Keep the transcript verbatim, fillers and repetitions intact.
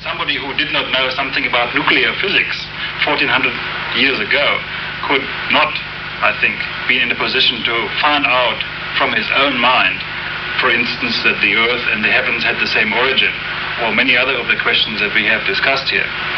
Somebody who did not know something about nuclear physics fourteen hundred years ago could not, I think, be in a position to find out from his own mind, for instance, that the earth and the heavens had the same origin, or many other of the questions that we have discussed here.